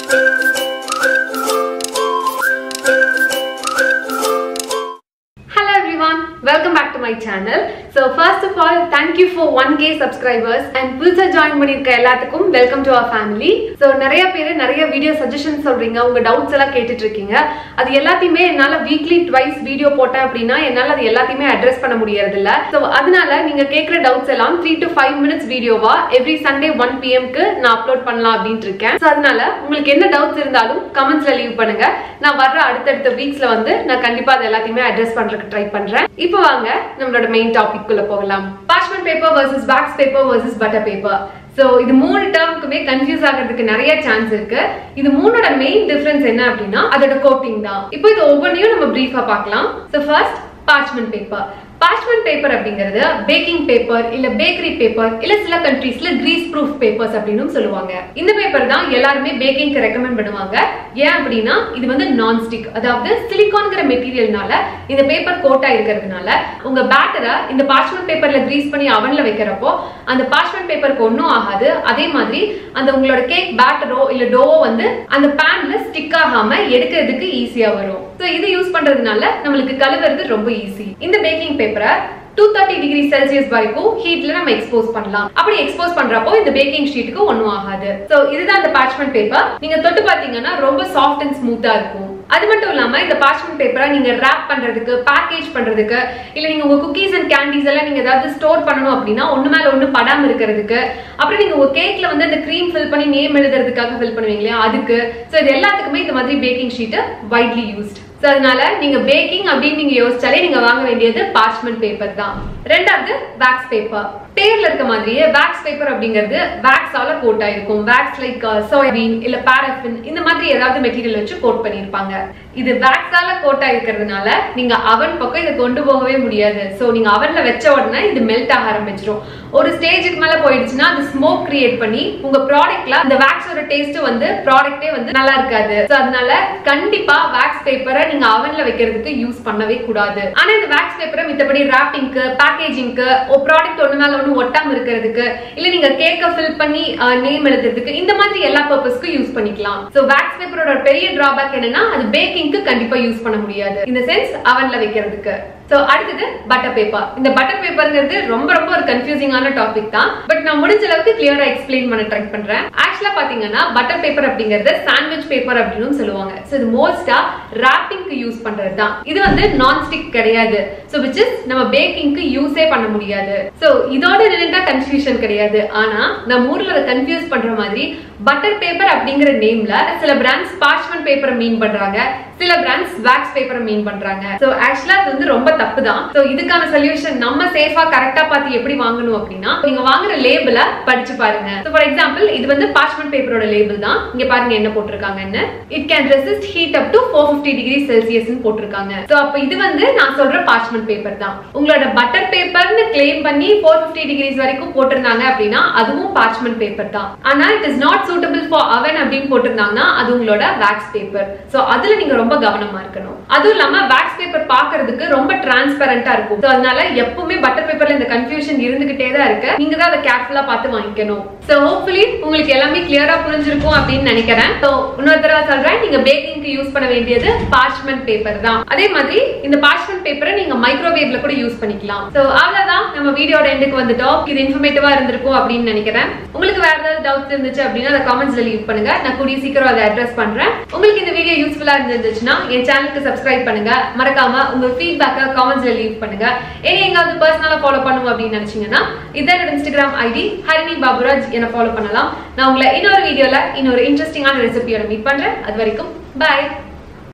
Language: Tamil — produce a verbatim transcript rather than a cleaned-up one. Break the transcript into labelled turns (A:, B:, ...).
A: Welcome back to my channel. So first of all, thank you for one K subscribers and புதுசா join பண்ணிருக்க எல்லாத்துக்கும் welcome to our family. So நிறைய பேர் நிறைய வீடியோ சஜஷன்ஸ் சொல்றீங்க, உங்க டவுட்ஸ் எல்லாம் கேட்டுட்டு இருக்கீங்க. அது எல்லாத்தையுமே என்னால வீக்லி ட்வைஸ் வீடியோ போட்டேன் அப்படினா என்னால அது எல்லாத்தையுமே அட்ரஸ் பண்ண முடியறது இல்ல. So அதனால நீங்க கேக்குற டவுட்ஸ் எல்லாம் three to five minutes வீடியோவா every Sunday one P M க்கு நான் அப்லோட் பண்ணலாம் அப்படினு இருக்கேன். So அதனால உங்களுக்கு என்ன டவுட்ஸ் இருந்தாலும் கமெண்ட்ஸ்ல லீவ் பண்ணுங்க. நான் வர்ற அடுத்தடுத்த வீக்ஸ்ல வந்து நான் கண்டிப்பா அது எல்லாத்தையுமே அட்ரஸ் பண்றதுக்கு ட்ரை பண்றேன். இப்போ வாங்க நம்மளோட மெயின் டாபிக் குள்ள போகலாம். parchment paper versus wax paper versus butter paper. So இது மூணு டேர்முக்குமே கன்ஃபியூஸ் ஆகிறதுக்கு நிறைய சான்ஸ் இருக்கு. இது மூணோட மெயின் டிஃபரன்ஸ் என்ன அப்படின்னா அதோட கோட்டிங் தான். இப்போ இது ஒவ்வொன்றையும் நம்ம பிரீஃபா பார்க்கலாம். So first parchment paper. parchment paper அப்படிங்கிறது பேக்கிங் பேப்பர் இல்ல பேக்கரி பேப்பர் இல்ல சில கண்ட்ரீஸ்ல கிரீஸ் ப்ரூஃப் பேப்பர்ஸ் அப்படினு சொல்லுவாங்க. இந்த பேப்பர் தான் எல்லாரும் பேக்கிங்க்கு ரெக்கமெண்ட் பண்ணுவாங்க. ஏன் அப்படினா இது வந்து நான் ஸ்டிக், அதாவது சிலிகான்ங்கற மெட்டீரியல்னால இந்த பேப்பர் கோட்டா இருக்கிறதுனால உங்க பேட்டரை இந்த parchment பேப்பர்ல கிரீஸ் பண்ணி அவன்ல வைக்கிறப்போ அந்த parchment பேப்பருக்கு ஒண்ணும் ஆகாது. அதே மாதிரி அந்த உங்களோட கேக் பேட்டரோ இல்ல டோவோ வந்து அந்த பேன்ல ஸ்டிக் ஆகாம எடுக்கிறதுக்கு ஈஸியா வரும். சோ இது யூஸ் பண்றதுனால நமக்கு கழுவுறது ரொம்ப ஈஸி. இந்த பேக்கிங் பேப்பரை two thirty டிகிரி செல்சியஸ் வரைக்கும் ஹீட்ல நம்ம எக்ஸ்போஸ் பண்ணலாம். அப்படி எக்ஸ்போஸ் பண்றப்போ இந்த பேக்கிங் ஷீட்டுக்கு ஒண்ணும் ஆகாது. சோ இதுதான் அந்த parchment பேப்பர். நீங்க தொட்டு பாத்தீங்கன்னா ரொம்ப சாஃப்ட் அண்ட் ஸ்மூத்தா இருக்கும். அது மட்டும் இல்லாம இந்த parchment பேப்பரை நீங்க ராப் பண்றதுக்கு, பேக்கேஜ் பண்றதுக்கு, இல்ல நீங்க உங்க குக்கீஸ் அண்ட் கேண்டீஸ் எல்லாம் நீங்க ஏதாவது ஸ்டோர் பண்ணணும் அப்படின்னா ஒண்ணு மேல ஒண்ணு படாம இருக்கிறதுக்கு, அப்புறம் நீங்க உங்க கேக்ல வந்து அந்த கிரீம் ஃபில் பண்ணி நேம் எழுதுறதுக்காக ஃபில் பண்ணுவீங்க அதுக்கு. சோ இது எல்லாத்துக்குமே இந்த மாதிரி baking sheet widely used. So அதனால நீங்க பேக்கிங் அப்படின்னு நீங்க யோசிச்சாலே நீங்க வாங்க வேண்டியது parchment பேப்பர் தான். ரெண்டாவது wax பேப்பர். பேர்ல இருக்க மாதிரியே wax பேப்பர் அப்படிங்கிறது waxால கோட் ஆயிருக்கும். wax லைக் சோயாபீன் இல்ல பாராஃபின் இந்த மாதிரி ஏதாவது மெட்டீரியல் வச்சு கோட் பண்ணிருப்பாங்க. இது waxால கோட் ஆயிருக்கிறதுனால நீங்க அவன் பக்கம் இத கொண்டு போகவே முடியாது. சோ நீங்க அவன்ல வெச்ச உடனே இது மெல்ட் ஆக ஆரம்பிச்சிரும். ஒரு ஸ்டேஜுக்கு மேல போயிடுச்சுன்னா அது ஸ்மோக் கிரியேட் பண்ணி உங்க ப்ராடக்ட்ல அந்த waxோட டேஸ்ட் வந்து ப்ராடக்ட்டே வந்து நல்லா இருக்காது. சோ அதனால கண்டிப்பா wax பேப்பரை நீங்க அவன்ல வைக்கிறதுக்கு யூஸ் பண்ணவே கூடாது. ஆனா இந்த wax பேப்பரை மித்தபடி ராப்பிங்க்கு, பேக்கேஜிங்க்கு, ஒரு ப்ராடக்ட் ஒண்ணு மேல ஒண்ணு ஒட்டாம இருக்கிறதுக்கு, இல்ல நீங்க கேக்க ஃபில் பண்ணி நேம் எழுதுறதுக்கு இந்த மாதிரி எல்லா பர்பஸ்க்கு யூஸ் பண்ணிக்கலாம். சோ wax பேப்பரோட பெரிய டிராபேக் என்னன்னா அது பேக்கிங்க்கு கண்டிப்பா யூஸ் பண்ண முடியாது. இந்த சென்ஸ் அவன்ல வைக்கிறதுக்கு. சோ அடுத்தது பட்டர் பேப்பர். இந்த பட்டர் பேப்பர்ங்கிறது ரொம்ப ரொம்ப ஒரு கன்ஃபியூசிங்கான டாபிக் தான். பட் நான் முடிஞ்ச அளவுக்கு கிளியரா எக்ஸ்பிளைன் பண்ண ட்ரை பண்றேன். ஆக்சுவலா பாத்தீங்கன்னா பட்டர் பேப்பர் அப்படிங்கிறது சாண்ட்விச் பேப்பர் அப்படின்னு சொல்லுவாங்க. சோ இது மோஸ்டா ராப்பிங்க்கு யூஸ் பண்றது தான். இது வந்து நான் ஸ்டிக் கிடையாது. சோ which is நம்ம பேக்கிங்க்கு யூஸே பண்ண முடியாது. சோ இதோட ரிலேட்டடா கன்ஃபியூஷன் கிடையாது. ஆனா நம்ம ஊர்ல அதை கன்ஃபியூஸ் பண்ற மாதிரி பட்டர் பேப்பர் அப்படிங்கிற நேம்ல சில பிராண்ட்ஸ் parchment பேப்பரை மீன் பண்றாங்க, சில பிராண்ட்ஸ் wax பேப்பரை மீன் பண்றாங்க. சோ ஆக்சுவலா அது வந்து ரொம்ப தப்பு தான். சோ இதுக்கான சொல்யூஷன் நம்ம சேஃபா கரெக்ட்டா பார்த்து எப்படி வாங்கணும் அப்படினா நீங்க வாங்குற லேபிள படிச்சு பாருங்க. சோ ஃபார் எக்ஸாம்பிள் இது வந்து parchment பேப்பரோட லேபிள் தான். இங்க பாருங்க என்ன போட்டுருக்காங்கன்னு. It can resist heat up to four fifty degree Celsius னு போட்டுருக்காங்க. சோ அப்ப இது வந்து நான் சொல்ற parchment பேப்பர் தான். உங்களோட பட்டர் பேப்பர்னு கிளைம் பண்ணி four fifty டிகிரிஸ் வரைக்கும் போட்டுருந்தாங்க அப்படினா அதுவும் parchment பேப்பர் தான். ஆனா it is not suitable for oven அப்படினு போட்டுருந்தாங்கன்னா அது உங்களோட wax பேப்பர். சோ அதுல நீங்க ரொம்ப கவனமா இருக்கணும். அதுவும் இல்லாம wax பேப்பர் பார்க்கிறதுக்கு ரொம்ப டிரான்ஸ்பரண்டா இருக்கும். சோ அதனால எப்பவுமே பட்டர் பேப்பர்ல இந்த கன்ஃபியூஷன் இருந்துகிட்டே தான் இருக்கு. நீங்க தான் அதை கேர்ஃபுல்லா பார்த்து வாங்கிக்கணும். சோ ஹோப்ஃபுல்லி உங்களுக்கு எல்லாமே கிளியரா புரிஞ்சிருக்கும் அப்படின்னு நினைக்கிறேன். சோ இன்னொரு தடவை சொல்றேன், நீங்க பேக்கிங்க்கு யூஸ் பண்ண வேண்டியது parchment பேப்பர் தான். அதே மாதிரி இந்த parchment பேப்பரை நீங்க மைக்ரோவேவ்ல கூட யூஸ் பண்ணிக்கலாம். சோ அவ்வளவுதான், நம்ம வீடியோட எண்டுக்கு வந்துட்டோம். இது இன்ஃபர்மேட்டிவா இருந்திருக்கும் அப்படின்னு நினைக்கிறேன். உங்களுக்கு வேற ஏதாவது டவுட்ஸ் இருந்துச்சு அப்படின்னா அதை கமெண்ட்ஸ்ல லீவ் பண்ணுங்க. நான் கூடிய சீக்கிரம் அதை அட்ரஸ் பண்றேன். உங்களுக்கு இந்த வீடியோ யூஸ்ஃபுல்லா இருந்துச்சுன்னா என் சேனலுக்கு சப்ஸ்கிரைப் பண்ணுங்க. மறக்காம உங்க ஃபீட்பேக்கை கமெண்ட்ஸ்ல லீவ் பண்ணுங்க. என்ன எங்காவது பர்சனலா ஃபாலோ பண்ணணும் அப்படின்னு நினைச்சீங்கன்னா இதோட இன்ஸ்டாகிராம் ஐடி ஹரிணி பாபுராஜ் என்ன ஃபாலோ பண்ணலாம். நான் உங்களை இன்னொரு வீடியோல இன்னொரு இன்ட்ரெஸ்டிங்கான ரெசிபியோட மீட் பண்றேன். அது வரைக்கும் பை.